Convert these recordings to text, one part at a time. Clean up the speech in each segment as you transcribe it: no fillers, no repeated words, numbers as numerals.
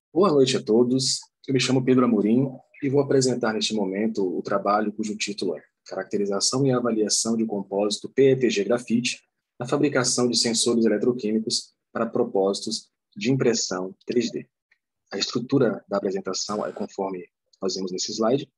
Boa noite a todos. Eu me chamo Pedro Amorim e vou apresentar neste momento o trabalho cujo título é Caracterização e Avaliação de Compósito PETG Grafite na fabricação de sensores eletroquímicos para propósitos de impressão 3D. A estrutura da apresentação é conforme nós vemos nesse slide.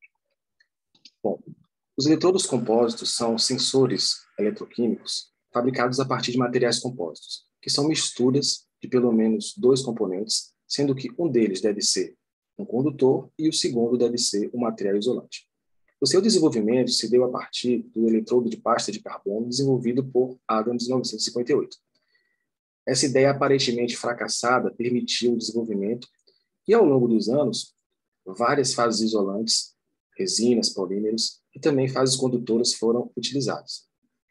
Bom, os eletrodos compósitos são sensores eletroquímicos fabricados a partir de materiais compostos, que são misturas de pelo menos dois componentes, sendo que um deles deve ser um condutor e o segundo deve ser um material isolante. O seu desenvolvimento se deu a partir do eletrodo de pasta de carbono desenvolvido por Adams em 1958. Essa ideia aparentemente fracassada permitiu o desenvolvimento e, ao longo dos anos, várias fases isolantes, resinas, polímeros e também fases condutoras foram utilizadas.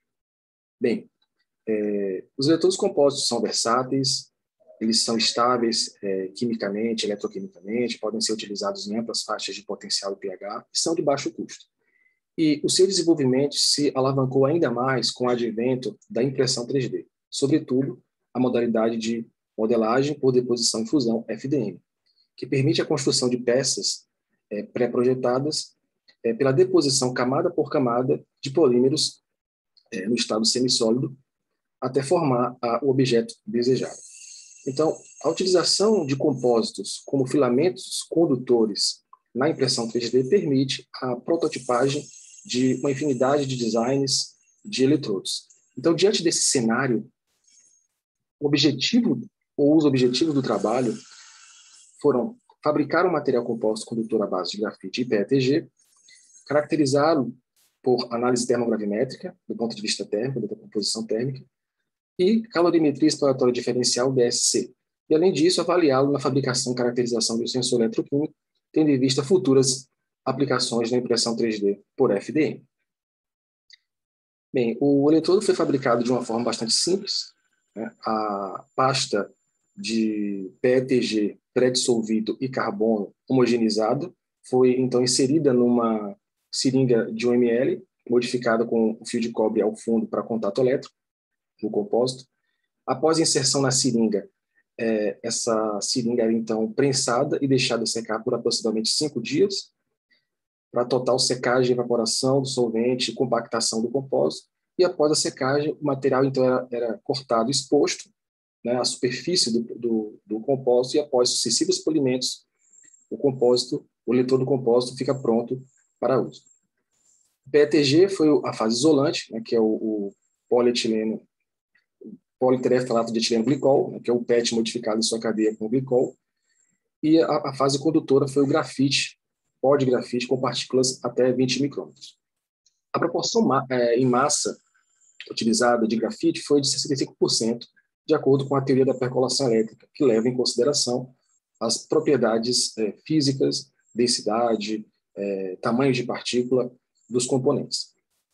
Bem, os eletrodos compostos são versáteis, eles são estáveis quimicamente, eletroquimicamente, podem ser utilizados em amplas faixas de potencial e pH e são de baixo custo. E o seu desenvolvimento se alavancou ainda mais com o advento da impressão 3D, sobretudo a modalidade de modelagem por deposição e fusão, FDM, que permite a construção de peças pré-projetadas pela deposição camada por camada de polímeros no estado semissólido até formar o objeto desejado. Então, a utilização de compósitos como filamentos condutores na impressão 3D permite a prototipagem de uma infinidade de designs de eletrodos. Então, diante desse cenário, o objetivo ou os objetivos do trabalho foram fabricar um material composto condutor à base de grafite e PETG, caracterizá-lo por análise termogravimétrica, do ponto de vista térmico, da composição térmica, e calorimetria exploratória diferencial, DSC. E, além disso, avaliá-lo na fabricação e caracterização do sensor eletroquímico, tendo em vista futuras aplicações na impressão 3D por FDM. Bem, o eletrodo foi fabricado de uma forma bastante simples, né? A pasta de PETG pré-dissolvido e carbono homogeneizado foi, então, inserida numa seringa de 1 ml, modificada com o fio de cobre ao fundo para contato elétrico, no compósito. Após a inserção na seringa, essa seringa era, então, prensada e deixada secar por aproximadamente 5 dias, para total secagem e evaporação do solvente e compactação do compósito. E após a secagem, o material, então, era cortado, exposto, né, à superfície do compósito, e após sucessivos polimentos, o eletrodo compósito fica pronto para uso. O PETG foi a fase isolante, né, que é o polietileno, politereftalato de etileno glicol, né, que é o PET modificado em sua cadeia com glicol, e a fase condutora foi o grafite, pó de grafite com partículas até 20 micrômetros. A proporção em massa utilizada de grafite foi de 65%, de acordo com a teoria da percolação elétrica, que leva em consideração as propriedades físicas, densidade, tamanho de partícula dos componentes.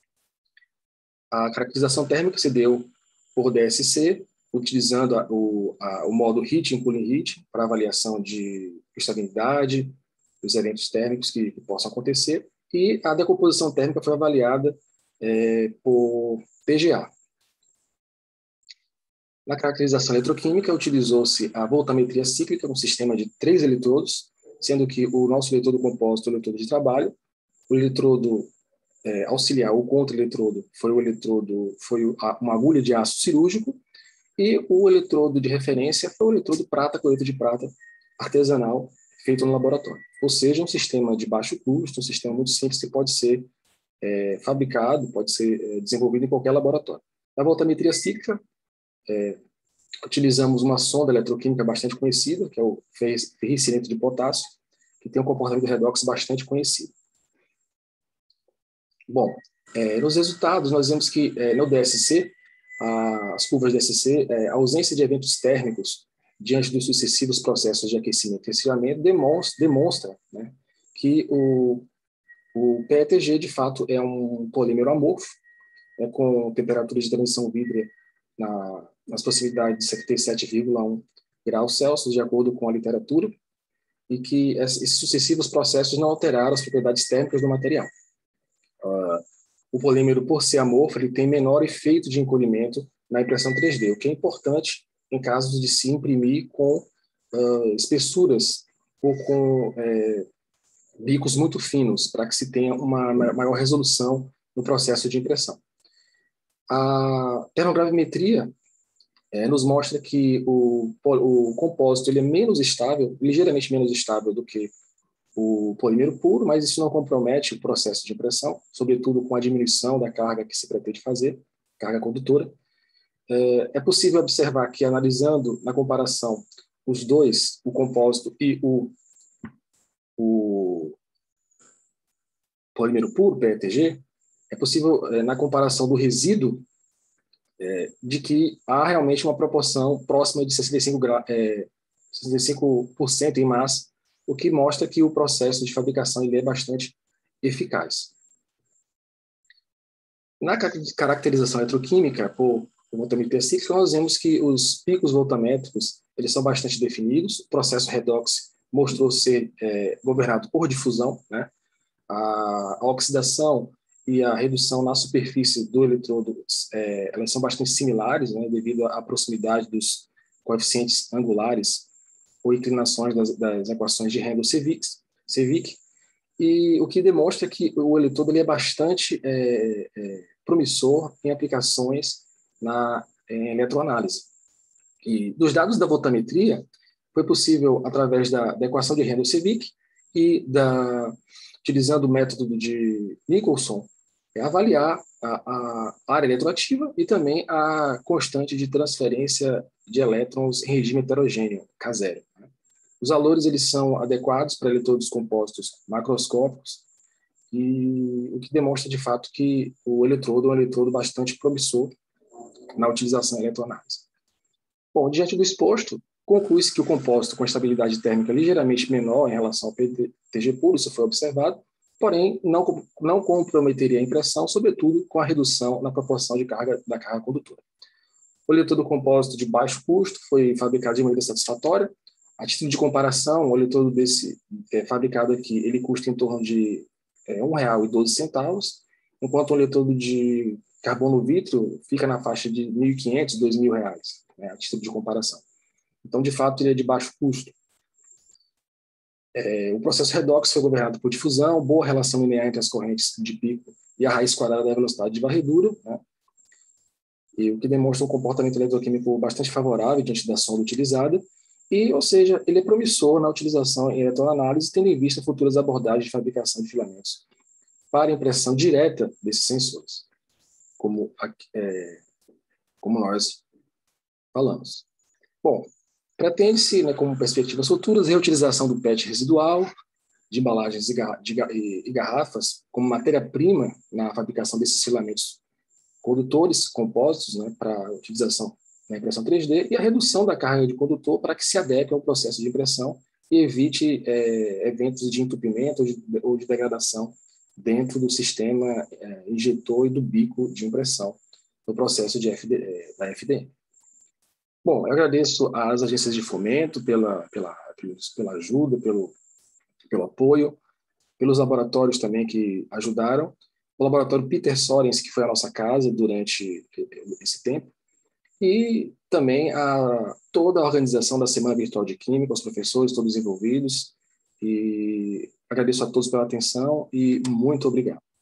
A caracterização térmica se deu por DSC, utilizando o modo Heating Cooling Heat para avaliação de estabilidade, dos eventos térmicos que possam acontecer, e a decomposição térmica foi avaliada por PGA. Na caracterização eletroquímica, utilizou-se a voltametria cíclica, um sistema de 3 eletrodos, sendo que o nosso eletrodo composto é o eletrodo de trabalho, o eletrodo auxiliar, o contra-eletrodo, foi uma agulha de aço cirúrgico, e o eletrodo de referência foi o eletrodo prata, colheita de prata artesanal, feito no laboratório. Ou seja, um sistema de baixo custo, um sistema muito simples que pode ser fabricado, pode ser desenvolvido em qualquer laboratório. Na voltametria cíclica, utilizamos uma sonda eletroquímica bastante conhecida, que é o ferricilento de potássio, que tem um comportamento redox bastante conhecido. Bom, nos resultados, nós vemos que no DSC, as curvas DSC, a ausência de eventos térmicos diante dos sucessivos processos de aquecimento e resfriamento demonstra, né, que o PETG, de fato, é um polímero amorfo, com temperatura de transição vítrea nas proximidades de 77,1 graus Celsius, de acordo com a literatura, e que esses sucessivos processos não alteraram as propriedades térmicas do material. O polímero, por ser amorfo, ele tem menor efeito de encolhimento na impressão 3D, o que é importante em casos de se imprimir com espessuras ou com bicos muito finos, para que se tenha uma maior resolução no processo de impressão. A termogravimetria nos mostra que o compósito ele é menos estável, ligeiramente menos estável do que o polímero puro, mas isso não compromete o processo de impressão, sobretudo com a diminuição da carga que se pretende fazer, carga condutora. É possível observar que, analisando na comparação os dois, o compósito e o polímero puro, PETG, é possível, na comparação do resíduo, de que há realmente uma proporção próxima de 65% em massa, o que mostra que o processo de fabricação ele é bastante eficaz. Na caracterização eletroquímica por voltametria cíclica, nós vemos que os picos voltamétricos eles são bastante definidos. O processo redox mostrou ser governado por difusão, né? A oxidação e a redução na superfície do eletrodo elas são bastante similares, né, devido à proximidade dos coeficientes angulares ou inclinações das equações de Randall-Sevick, e o que demonstra que o eletrodo ele é bastante promissor em aplicações em eletroanálise. E dos dados da voltametria, foi possível, através da equação de Randall-Sevick e utilizando o método de Nicholson, avaliar a área eletroativa e também a constante de transferência de elétrons em regime heterogêneo, K0. Os valores eles são adequados para eletrodos compostos macroscópicos, e o que demonstra de fato que o eletrodo é um eletrodo bastante promissor na utilização em eletroanálise. Bom, diante do exposto, conclui-se que o compósito com estabilidade térmica ligeiramente menor em relação ao PETG puro, isso foi observado, porém não comprometeria a impressão, sobretudo com a redução na proporção de da carga condutora. O eletrodo compósito de baixo custo foi fabricado de maneira satisfatória. A título de comparação, o eletrodo desse fabricado aqui, ele custa em torno de R$ 1,12, enquanto o eletrodo de carbono vítreo fica na faixa de R$ 1.500, R$ 2.000, né, a título de comparação. Então, de fato, ele é de baixo custo. O processo redox foi governado por difusão, boa relação linear entre as correntes de pico e a raiz quadrada da velocidade de varredura, né? E o que demonstra um comportamento eletroquímico bastante favorável diante da sonda utilizada, ou seja, ele é promissor na utilização em eletroanálise, tendo em vista futuras abordagens de fabricação de filamentos para impressão direta desses sensores, como nós falamos. Bom, pretende-se, né, como perspectivas futuras, reutilização do PET residual, de embalagens e garrafas, como matéria-prima na fabricação desses filamentos condutores compostos, né, para utilização na impressão 3D, e a redução da carga de condutor para que se adeque ao processo de impressão e evite eventos de entupimento ou de degradação dentro do sistema injetor e do bico de impressão no processo da FDM. Bom, eu agradeço às agências de fomento pela ajuda, pelo apoio, pelos laboratórios também que ajudaram, o laboratório Peter Sorens, que foi a nossa casa durante esse tempo, e também toda a organização da Semana Virtual de Química, os professores, todos envolvidos, e agradeço a todos pela atenção e muito obrigado.